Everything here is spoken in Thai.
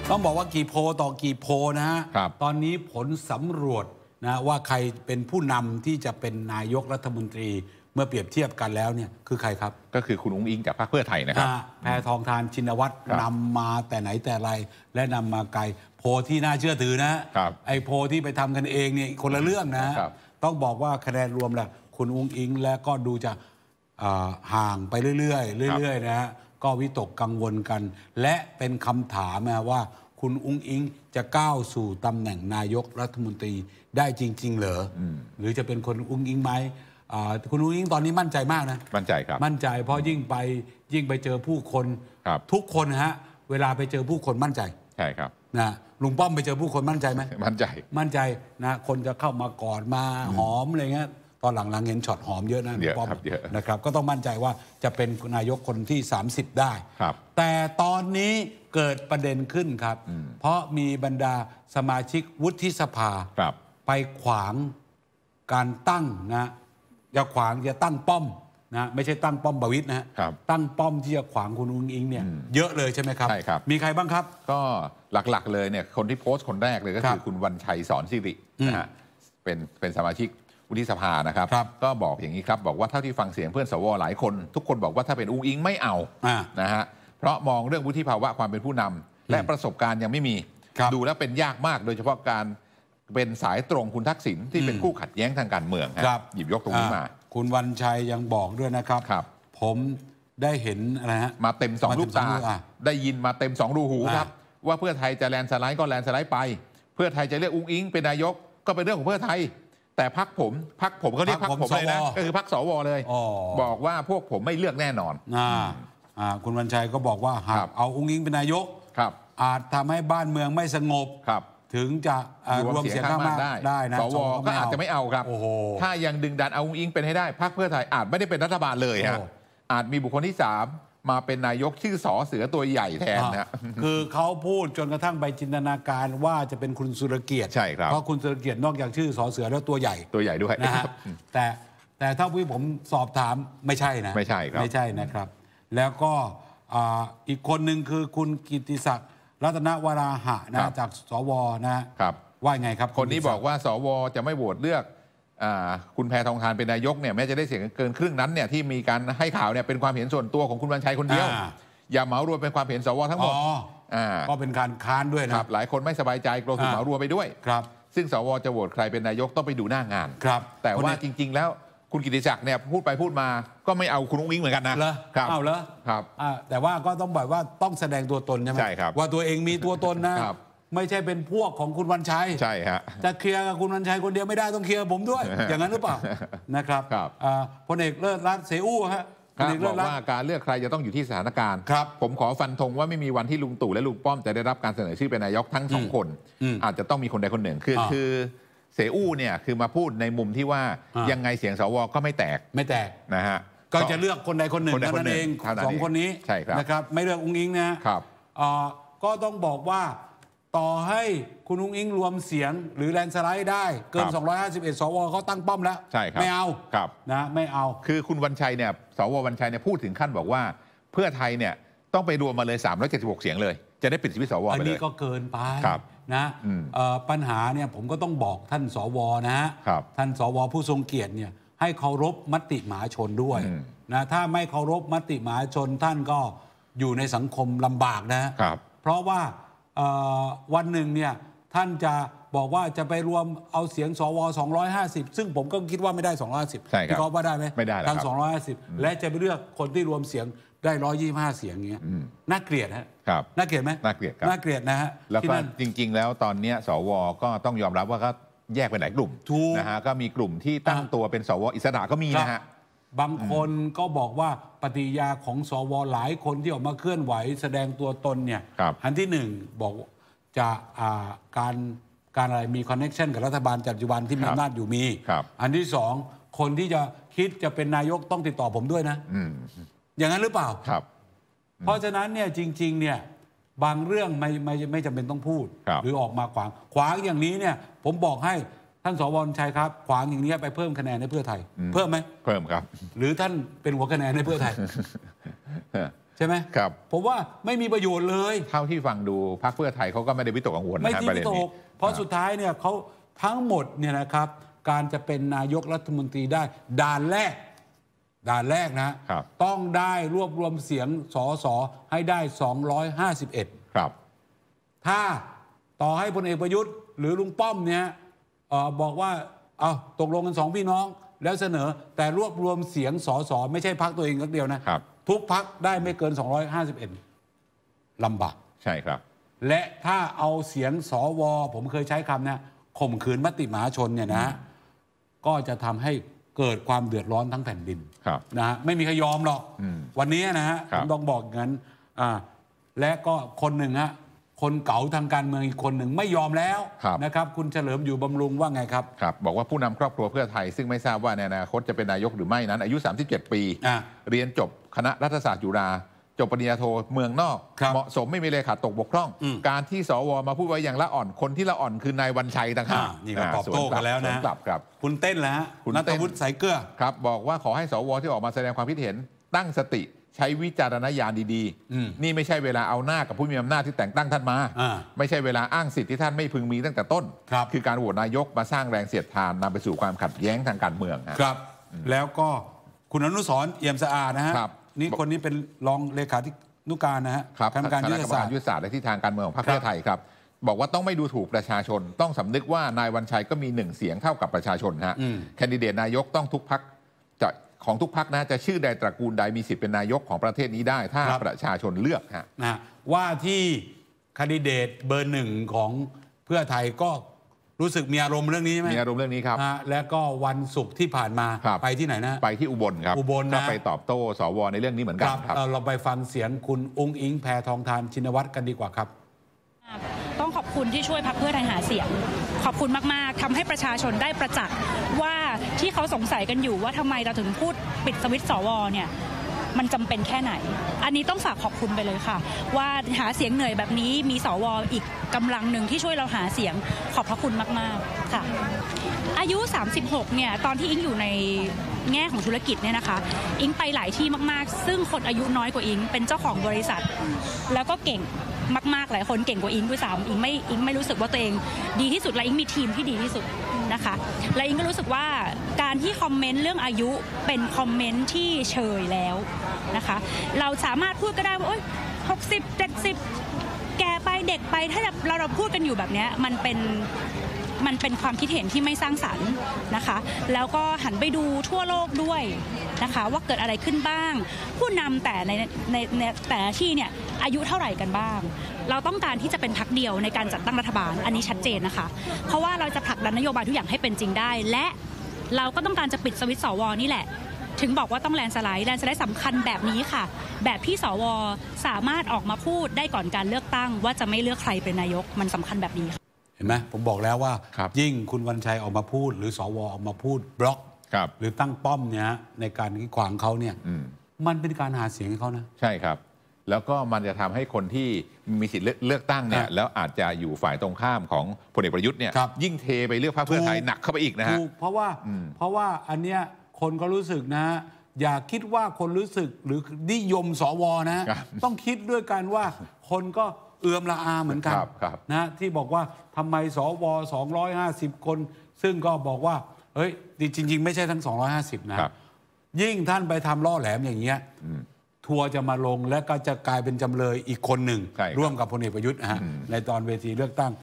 ต้องบอกว่ากี่โพต่อกี่โพนะฮะตอนนี้ผลสำรวจนะว่าใครเป็นผู้นำที่จะเป็นนายกรัฐมนตรีเมื่อเปรียบเทียบกันแล้วเนี่ยคือใครครับก็คือคุณอุ๊งอิ๊งจากพรรคเพื่อไทยนะครับแพทองธารชินวัตรนำมาแต่ไหนแต่ไรและนำมาไกลโพที่น่าเชื่อถือนะไอ้โพที่ไปทำกันเองเนี่ยคนละเรื่องนะต้องบอกว่าคะแนนรวมแหละคุณอุ๊งอิ๊งและก็ดูจะห่างไปเรื่อยๆนะฮะก็วิตกกังวลกันและเป็นคำถามนะว่าคุณอุ๊งอิ๊งจะก้าวสู่ตำแหน่งนายกรัฐมนตรีได้จริงๆเหรอหรือจะเป็นคนอุ๊งอิ๊งไหมคุณอุ๊งอิ๊งตอนนี้มั่นใจมากนะมั่นใจครับมั่นใจเพราะยิ่งไปเจอผู้คนทุกคนฮะเวลาไปเจอผู้คนมั่นใจใช่ครับนะลุงป้อมไปเจอผู้คนมั่นใจไหมมั่นใจนะคนจะเข้ามากอดมาหอมอะไรเงี้ยตอนหลังๆเห็นช็อตหอมเยอะนะลุงป้อมนะครับก็ต้องมั่นใจว่าจะเป็นนายกคนที่30ได้แต่ตอนนี้เกิดประเด็นขึ้นครับเพราะมีบรรดาสมาชิกวุฒิสภาไปขวางการตั้งนะจะตั้งป้อมนะไม่ใช่ตั้งป้อมประวิตรนะตั้งป้อมที่จะขวางคุณอุ๊งอิ๊งเนี่ยเยอะเลยใช่ไหมครับใช่ครับมีใครบ้างครับก็หลักๆเลยเนี่ยคนที่โพสต์คนแรกเลยก็คือคุณวันชัยสอนสิรินะฮะเป็นสมาชิกวุฒิสภานะครับก็บอกอย่างนี้ครับบอกว่าเท่าที่ฟังเสียงเพื่อนสวหลายคนทุกคนบอกว่าถ้าเป็นอุ๊งอิ๊งไม่เอานะฮะเพราะมองเรื่องวุฒิภาวะความเป็นผู้นำและประสบการณ์ยังไม่มีดูแล้วเป็นยากมากโดยเฉพาะการเป็นสายตรงคุณทักษิณที่เป็นคู่ขัดแย้งทางการเมืองหยิบยกตรงนี้มาคุณวันชัยยังบอกด้วยนะครับผมได้เห็นอะไรฮะมาเต็ม2 ลูกตาได้ยินมาเต็ม2 รูหูครับว่าเพื่อไทยจะแลนสไลด์ก็แลนสไลด์ไปเพื่อไทยจะเลือกอุ๊งอิ๊งเป็นนายกก็เป็นเรื่องของเพื่อไทยแต่พรรคผมเขาเรียกพรรคผมเลยนะก็คือพรรคสวเลยบอกว่าพวกผมไม่เลือกแน่นอนคุณวันชัยก็บอกว่าหากเอาอุ๊งอิ๊งเป็นนายกอาจทำให้บ้านเมืองไม่สงบถึงจะรวมเสียงข้างมากได้นะสวก็อาจจะไม่เอาครับถ้ายังดึงดันเอาอุ๊งอิ๊งเป็นให้ได้พรรคเพื่อไทยอาจไม่ได้เป็นรัฐบาลเลยฮะอาจมีบุคคลที่3มาเป็นนายกชื่อสอเสือตัวใหญ่แทนนะคือเขาพูดจนกระทั่งไปจินตนาการว่าจะเป็นคุณสุรเกียรติใช่ครับเพราะคุณสุรเกียรตินอกจากชื่อสอเสือแล้วตัวใหญ่ด้วยนะฮะแต่ถ้าผมสอบถามไม่ใช่นะไม่ใช่ครับไม่ใช่นะครับแล้วก็อีกคนหนึ่งคือคุณกิติศักดิ์รัตนวราหะนะจากสวนะครับว่าไงครับคนนี้บอกว่าสวจะไม่โหวตเลือกคุณแพทองธารเป็นนายกเนี่ยแม้จะได้เสียงเกินครึ่งนั้นเนี่ยที่มีการให้ข่าวเนี่ยเป็นความเห็นส่วนตัวของคุณวันชัยคนเดียวอย่าเหมารวมเป็นความเห็นสวทั้งหมดก็เป็นการค้านด้วยนะหลายคนไม่สบายใจกลัวถูกเหมารวมไปด้วยซึ่งสวจะโหวตใครเป็นนายกต้องไปดูหน้างานแต่ว่าจริงๆแล้วคุณกิติศักดิ์เนี่ยพูดไปพูดมาก็ไม่เอาคุณอุ๊งอิ๊งเหมือนกันนะเอาเหรอแต่ว่าก็ต้องบอกว่าต้องแสดงตัวตนใช่ไหมว่าตัวเองมีตัวตนนะไม่ใช่เป็นพวกของคุณวันชัยใช่ฮะจะเคลียร์กับคุณวันชัยคนเดียวไม่ได้ต้องเคลียร์ผมด้วยอย่างนั้นหรือเปล่านะครับพลเอกเลิศรัตน์เสอู้ฮะบอกว่าการเลือกใครจะต้องอยู่ที่สถานการณ์ผมขอฟันธงว่าไม่มีวันที่ลุงตู่และลุงป้อมจะได้รับการเสนอชื่อเป็นนายกทั้ง2 คนอาจจะต้องมีคนใดคนหนึ่งคือเสอู้เนี่ยคือมาพูดในมุมที่ว่ายังไงเสียงสวก็ไม่แตกนะฮะก็จะเลือกคนใดคนหนึ่งนั่นเอง2 คนนี้นะครับไม่เลือกอุ๊งอิ๊งนะครับก็ต้องบอกว่าต่อให้คุณอุ๊งอิ๊งรวมเสียงหรือแลนสไลด์ได้เกิน251สวเขาตั้งป้อมแล้วไม่เอานะไม่เอาคือคุณวันชัยเนี่ยสววันชัยเนี่ยพูดถึงขั้นบอกว่าเพื่อไทยเนี่ยต้องไปรวมมาเลย376เสียงเลยจะได้ปิดสวิตช์สวไปเลยอันนี้ก็เกินไปนะปัญหาเนี่ยผมก็ต้องบอกท่านสวนะท่านสวผู้ทรงเกียรติเนี่ยให้เคารพมติมหาชนด้วยนะถ้าไม่เคารพมติมหาชนท่านก็อยู่ในสังคมลำบากนะเพราะว่าวันหนึ่งเนี่ยท่านจะบอกว่าจะไปรวมเอาเสียงสว250ซึ่งผมก็คิดว่าไม่ได้250พี่ก๊อฟว่าได้ไหมไม่ได้ทั้ง250และจะไปเลือกคนที่รวมเสียงได้125เสียงอย่างเงี้ยน่าเกลียดฮะน่าเกลียดไหมน่าเกลียดนะฮะแล้วก็จริงๆแล้วตอนนี้สวก็ต้องยอมรับว่าก็แยกเป็นหลายกลุ่มนะฮะก็มีกลุ่มที่ตั้งตัวเป็นสวอิสระก็มีนะฮะบางคนก็บอกว่าปฏิกิริยาของสวหลายคนที่ออกมาเคลื่อนไหวแสดงตัวตนเนี่ยอันที่1บอกจะการอะไรมีคอนเนคชั่นกับรัฐบาลปัจจุบันที่มีอำนาจอยู่มีอันที่2คนที่จะคิดจะเป็นนายกต้องติดต่อผมด้วยนะอย่างนั้นหรือเปล่าเพราะฉะนั้นเนี่ยจริงๆเนี่ยบางเรื่องไม่จำเป็นต้องพูดหรือออกมาขวางอย่างนี้เนี่ยผมบอกให้ท่านสวชัยครับขวางอย่างนี้ไปเพิ่มคะแนนให้เพื่อไทยเพิ่มไหมเพิ่มครับหรือท่านเป็นหัวคะแนนให้เพื่อไทยใช่ไหมครับผมว่าไม่มีประโยชน์เลยเท่าที่ฟังดูพรรคเพื่อไทยเขาก็ไม่ได้วิตกกังวลไม่นะที่ประเด็วินตนี้กเพราะสุดท้ายเนี่ยเขาทั้งหมดเนี่ยนะครับการจะเป็นนายกรัฐมนตรีได้ด่านแรกนะครับ ต้องได้รวบรวมเสียงสสให้ได้251 ครับถ้าต่อให้พลเอกประยุทธ์หรือลุงป้อมเนี่ยบอกว่าเอาตกลงกัน2พี่น้องแล้วเสนอแต่รวบรวมเสียงสสไม่ใช่พรรคตัวเองคนเดียวนะครับ ทุกพรรคได้ไม่เกิน251ลำบากใช่ครับและถ้าเอาเสียงสวผมเคยใช้คำนะข่มขืนมติมหาชนเนี่ยนะก็จะทำให้เกิดความเดือดร้อนทั้งแผ่นดินครับนะฮะไม่มีใครยอมหรอกวันนี้นะฮะผมต้องบอกอย่างนั้นและก็คนหนึ่งฮะคนเก๋าทางการเมืองอีกคนหนึ่งไม่ยอมแล้วนะครับคุณเฉลิมอยู่บำรุงว่าไงครับครับบอกว่าผู้นำครอบครัวเพื่อไทยซึ่งไม่ทราบว่าในอนาคตจะเป็นนายกหรือไม่นั้นอายุ37 ปีเรียนจบคณะรัฐศาสตร์จุฬาจบปริญญาโทเมืองนอกเหมาะสมไม่มีเลยขาดตกบกพร่องการที่สวมาพูดไว้อย่างละอ่อนคนที่ละอ่อนคือนายวันชัยต่างหากนี่ก็ตอบโต้กันแล้วนะครับคุณเต้นแล้วฮะคุณณัฐวุฒิสายเกลือครับบอกว่าขอให้สวที่ออกมาแสดงความคิดเห็นตั้งสติใช้วิจารณญาณดีๆนี่ไม่ใช่เวลาเอาหน้ากับผู้มีอำนาจที่แต่งตั้งท่านมาไม่ใช่เวลาอ้างสิทธิ์ที่ท่านไม่พึงมีตั้งแต่ต้นคือการโหวตนายกมาสร้างแรงเสียดทานนำไปสู่ความขัดแย้งทางการเมืองครับแล้วก็คุณอนุสรณ์เอี่ยมสะอาดนะฮะนี่คนนี้เป็นรองเลขาธิการนะฮะคณะกรรมการยุทธศาสตร์และทิศทางการเมืองของพรรคเพื่อไทยครับบอกว่าต้องไม่ดูถูกประชาชนต้องสำนึกว่านายวันชัยก็มี1 เสียงเท่ากับประชาชนฮะแคนดิเดตนายกต้องทุกพรรคของทุกพรรคนะจะชื่อใดตระกูลใดมีสิทธิ์เป็นนายกของประเทศนี้ได้ถ้าประชาชนเลือกฮะว่าที่แคนดิเดตเบอร์1ของเพื่อไทยก็รู้สึกมีอารมณ์เรื่องนี้ไหมมีอารมณ์เรื่องนี้ครับแล้วก็วันศุกร์ที่ผ่านมาไปที่ไหนนะไปที่อุบลครับอุบลนะก็ไปตอบโต้สวในเรื่องนี้เหมือนกันครับเราไปฟังเสียงคุณอุ้งอิงแพทองธารชินวัตรกันดีกว่าครับต้องขอบคุณที่ช่วยพรรคเพื่อไทยหาเสียงขอบคุณมากๆทำให้ประชาชนได้ประจักษ์ว่าที่เขาสงสัยกันอยู่ว่าทำไมเราถึงพูดปิดสวิตช์สวเนี่ยมันจำเป็นแค่ไหนอันนี้ต้องฝากขอบคุณไปเลยค่ะว่าหาเสียงเหนื่อยแบบนี้มีสวอีกกำลังหนึ่งที่ช่วยเราหาเสียงขอบพระคุณมากๆค่ะอายุ36เนี่ยตอนที่อิงอยู่ในแง่ของธุรกิจเนี่ยนะคะอิงไปหลายที่มากๆซึ่งคนอายุน้อยกว่าอิงเป็นเจ้าของบริษัทแล้วก็เก่งมากๆหลายคนเก่งกว่าอิงด้วยซ้ำอิงไม่รู้สึกว่าตัวเองดีที่สุดและอิงมีทีมที่ดีที่สุดนะคะและอิงก็รู้สึกว่าการที่คอมเมนต์เรื่องอายุเป็นคอมเมนต์ที่เชยแล้วนะคะเราสามารถพูดก็ได้ว่า60 70แก่ไปเด็กไปถ้าเราพูดกันอยู่แบบนี้มันเป็นความคิดเห็นที่ไม่สร้างสรรค์นะคะแล้วก็หันไปดูทั่วโลกด้วยนะคะว่าเกิดอะไรขึ้นบ้างผู้นำแต่ในแต่ละที่เนี่ยอายุเท่าไหร่กันบ้างเราต้องการที่จะเป็นพรรคเดียวในการจัดตั้งรัฐบาลอันนี้ชัดเจนนะคะเพราะว่าเราจะผลักดันนโยบายทุกอย่างให้เป็นจริงได้และเราก็ต้องการจะปิดสวิตช์สวนี่แหละถึงบอกว่าต้องแลนสไลด์สำคัญแบบนี้ค่ะแบบที่สวสามารถออกมาพูดได้ก่อนการเลือกตั้งว่าจะไม่เลือกใครเป็นนายกมันสำคัญแบบนี้เห็นไหมผมบอกแล้วว่ายิ่งคุณวันชัยออกมาพูดหรือสวออกมาพูดบล็อกหรือตั้งป้อมเนี่ยในการกีดขวางเขาเนี่ยมันเป็นการหาเสียงให้เขานะใช่ครับแล้วก็มันจะทำให้คนที่มีสิทธิ์เลือกตั้งเนี่ยแล้วอาจจะอยู่ฝ่ายตรงข้ามของพลเอกประยุทธ์เนี่ยยิ่งเทไปเลือกพรรคเพื่อไทยหนักเข้าไปอีกนะฮะเพราะว่าอันเนี้ยคนก็รู้สึกนะอย่าคิดว่าคนรู้สึกหรือนิยมสวนะต้องคิดด้วยกันว่าคนก็เอื้อมละอาเหมือนกันนะที่บอกว่าทำไมสว250 คนซึ่งก็บอกว่าเฮ้ยจริงๆไม่ใช่ทั้ง250นะยิ่งท่านไปทำล่อแหลมอย่างเงี้ยทัวร์จะมาลงและก็จะกลายเป็นจำเลยอีกคนหนึ่งร่วมกับพลเอกประยุทธ์ในตอนเวทีเลือกตั้ง